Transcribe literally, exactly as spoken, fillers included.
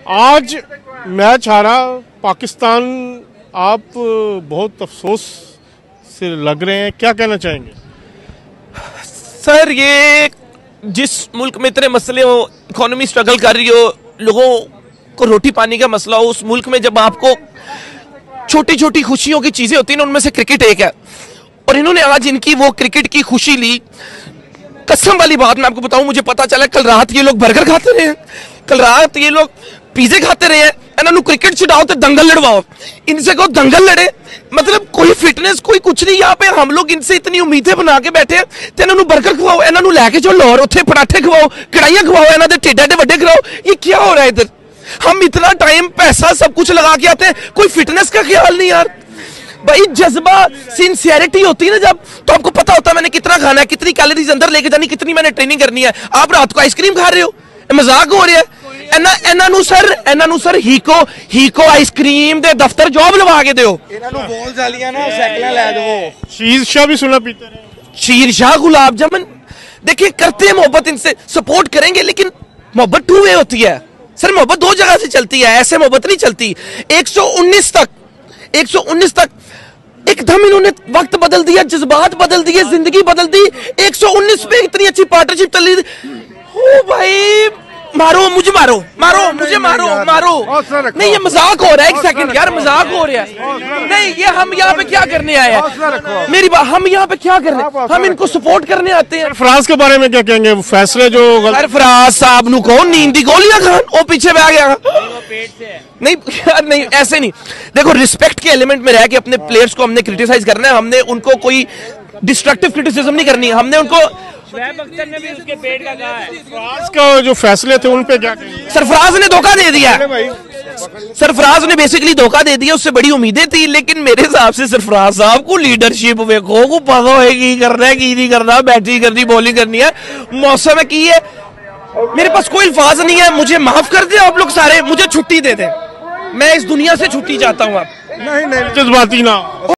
आज मैच हारा पाकिस्तान, आप बहुत अफसोस से लग रहे हैं, क्या कहना चाहेंगे? सर, ये जिस मुल्क में इतने मसले हो, इकोनॉमी स्ट्रगल कर रही हो, लोगों को रोटी पानी का मसला हो, उस मुल्क में जब आपको छोटी छोटी खुशियों की चीजें होती हैं, उनमें से क्रिकेट एक है। और इन्होंने आज इनकी वो क्रिकेट की खुशी ली। कसम वाली बात मैं आपको बताऊं, मुझे पता चला कल रात ये लोग बर्गर खाते रहे हैं, कल रात ये लोग पिज्जे खाते रहे हैं। इन्होंने क्रिकेट छुड़ाओ तो दंगल लड़वाओ, इनसे कहो दंगल लड़े। मतलब कोई फिटनेस कोई कुछ नहीं। यहाँ पे हम लोग इनसे इतनी उम्मीदें बना के बैठे हैं, तो इन्होंने बर्गर खवाओ, इन्होंने लैके चलो लाहौर, उत्थे पराठे खवाओ, कढ़ाइयां खवाओ, इन्हों के टेढ़े वड्डे कराओ। ये क्या हो रहा है इधर? हम इतना टाइम पैसा सब कुछ लगा के आते हैं, कोई फिटनेस का ख्याल नहीं यार। भाई जज्बा सिंसियरिटी होती है ना जब, तो आपको पता होता है मैंने कितना खाना है, कितनी कैलोरीज अंदर लेके जानी, कितनी मैंने ट्रेनिंग करनी है। आप रात को आइसक्रीम खा रहे हो, मजाक हो रहा है। ਇਹਨਾਂ ਨੂੰ ਸਰ ਇਹਨਾਂ ਨੂੰ ਸਰ ਹੀਕੋ ਹੀਕੋ आइसक्रीम ਦੇ दफ्तर जॉब लवा के ਦਿਓ। ਇਹਨਾਂ ਨੂੰ ਬੋਲਸ ਵਾਲੀਆਂ ਨਾ ਸਾਈਕਲਾਂ ਲੈ ਦਿਓ। शीरशाह भी सुना पीते रहे। शीरशाह गुलाब जामुन, देखिए करते हैं मोहब्बत, इनसे सपोर्ट करेंगे, लेकिन मोहब्बत टू वे होती है सर। मोहब्बत दो जगह से चलती है, ऐसे मोहब्बत नहीं चलती। एक सौ उन्नीस तक एक सौ उन्नीस तक एकदम इन्होंने वक्त बदल दिया, जज्बात बदल दिए, जिंदगी बदल दी। एक सौ उन्नीस में इतनी अच्छी पार्टनरशिप चल रही। ओ भाई मारो मुझे, मारो मारो मुझे, मारो मारो। नहीं ये मजाक हो रहा है, एक सेकंड यार, मजाक हो रहा है। नहीं ये हम यहाँ पे क्या करने आए हैं? मेरी बात, हम यहाँ पे क्या करने, हम इनको सपोर्ट करने आते हैं। सरफराज के बारे में क्या कहेंगे? फैसले जो सरफराज साहब नु कौन नींद दी गोलियां खान, वो पीछे बैठ गया। नहीं यार नहीं, ऐसे नहीं। देखो रिस्पेक्ट के एलिमेंट में रह के अपने प्लेयर्स को हमने क्रिटिसाइज करना है, हमने उनको कोई डिस्ट्रक्टिव क्रिटिसिज्म नहीं करनी है। हमने उनको ने भी उसके पेट का कहा है। सरफराज का जो फैसले थे उन पे क्या कहेंगे? सरफराज ने धोखा दे दिया। सरफराज ने बेसिकली धोखा दे दिया, उससे बड़ी उम्मीदें थी, लेकिन मेरे हिसाब से सरफराज साहब को लीडरशिप वेखो को पता है की करना है की नहीं करना, बैटिंग करनी बॉलिंग करनी है, मौसम है की है। मेरे पास कोई अल्फाज नहीं है, मुझे माफ कर दे आप लोग सारे, मुझे छुट्टी दे दे, मैं इस दुनिया से छुट्टी चाहता हूँ। आप नहीं नहीं जज्बाती ना